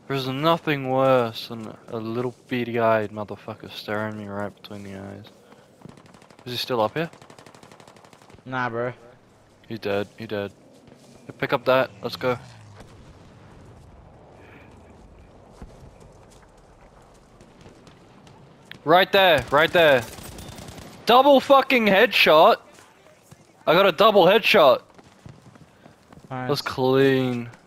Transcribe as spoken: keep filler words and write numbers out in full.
There's nothing worse than a little beady-eyed motherfucker staring me right between the eyes. Is he still up here? Nah, bro. He dead, he dead. Hey, pick up that, let's go. Right there, right there. Double fucking headshot! I got a double headshot! Nice. That's clean.